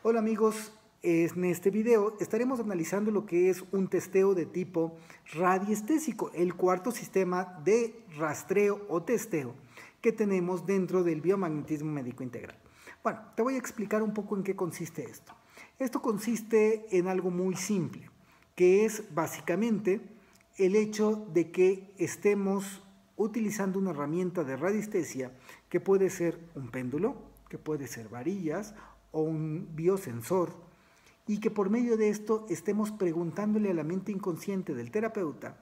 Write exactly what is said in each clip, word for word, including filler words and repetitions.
Hola amigos, en este video estaremos analizando lo que es un testeo de tipo radiestésico, el cuarto sistema de rastreo o testeo que tenemos dentro del biomagnetismo médico integral. Bueno, te voy a explicar un poco en qué consiste esto. Esto consiste en algo muy simple, que es básicamente el hecho de que estemos utilizando una herramienta de radiestesia que puede ser un péndulo, que puede ser varillas o un biosensor, y que por medio de esto estemos preguntándole a la mente inconsciente del terapeuta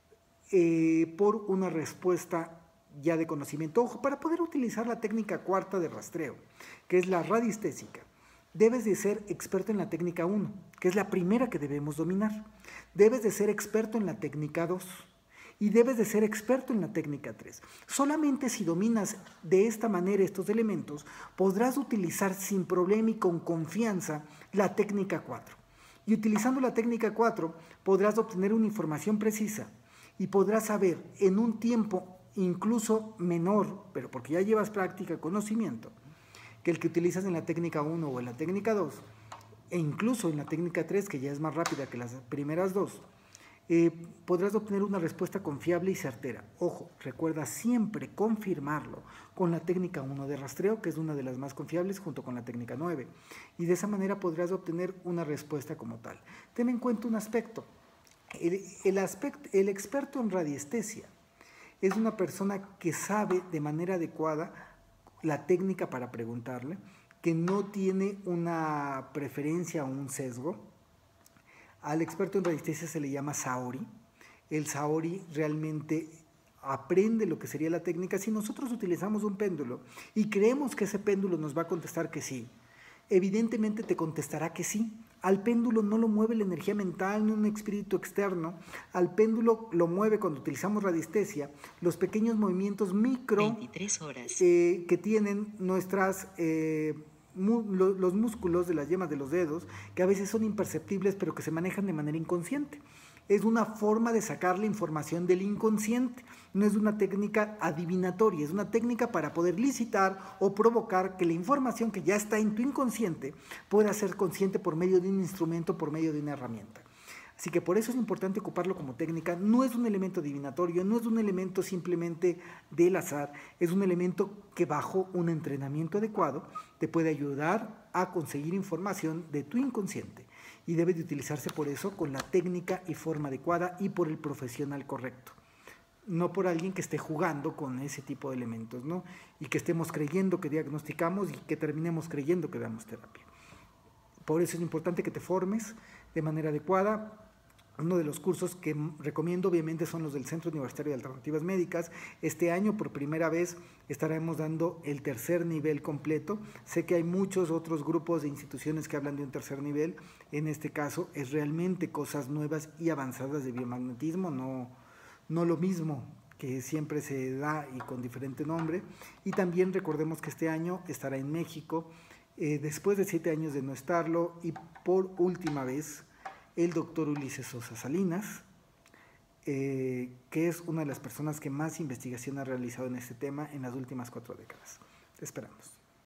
eh, por una respuesta ya de conocimiento. Ojo, para poder utilizar la técnica cuarta de rastreo, que es la radiestésica, debes de ser experto en la técnica uno, que es la primera que debemos dominar. Debes de ser experto en la técnica dos y debes de ser experto en la técnica tres. Solamente si dominas de esta manera estos elementos, podrás utilizar sin problema y con confianza la técnica cuatro. Y utilizando la técnica cuatro podrás obtener una información precisa y podrás saber en un tiempo incluso menor, pero porque ya llevas práctica, conocimiento, que el que utilizas en la técnica uno o en la técnica dos, e incluso en la técnica tres, que ya es más rápida que las primeras dos, eh, podrás obtener una respuesta confiable y certera. Ojo, recuerda siempre confirmarlo con la técnica uno de rastreo, que es una de las más confiables, junto con la técnica nueve, y de esa manera podrás obtener una respuesta como tal. Ten en cuenta un aspecto. El, el, aspecto, el experto en radiestesia es una persona que sabe de manera adecuada la técnica para preguntarle, que no tiene una preferencia o un sesgo. Al experto en radiestesia se le llama Saori. El Saori realmente aprende lo que sería la técnica. Si nosotros utilizamos un péndulo y creemos que ese péndulo nos va a contestar que sí, evidentemente te contestará que sí. Al péndulo no lo mueve la energía mental ni un espíritu externo. Al péndulo lo mueve, cuando utilizamos radiestesia, los pequeños movimientos micro veintitrés horas. Eh, que tienen nuestras... Eh, los músculos de las yemas de los dedos, que a veces son imperceptibles pero que se manejan de manera inconsciente. Es una forma de sacar la información del inconsciente, no es una técnica adivinatoria, es una técnica para poder licitar o provocar que la información que ya está en tu inconsciente pueda ser consciente por medio de un instrumento, por medio de una herramienta. Así que por eso es importante ocuparlo como técnica. No es un elemento adivinatorio, no es un elemento simplemente del azar, es un elemento que bajo un entrenamiento adecuado te puede ayudar a conseguir información de tu inconsciente, y debe de utilizarse por eso con la técnica y forma adecuada y por el profesional correcto. No por alguien que esté jugando con ese tipo de elementos, ¿no? Y que estemos creyendo que diagnosticamos y que terminemos creyendo que damos terapia. Por eso es importante que te formes de manera adecuada. Uno de los cursos que recomiendo obviamente son los del Centro Universitario de Alternativas Médicas. Este año por primera vez estaremos dando el tercer nivel completo. Sé que hay muchos otros grupos de instituciones que hablan de un tercer nivel. En este caso es realmente cosas nuevas y avanzadas de biomagnetismo, no, no lo mismo que siempre se da y con diferente nombre. Y también recordemos que este año estará en México, eh, después de siete años de no estarlo, y por última vez el doctor Ulises Sosa Salinas, eh, que es una de las personas que más investigación ha realizado en este tema en las últimas cuatro décadas. Te esperamos.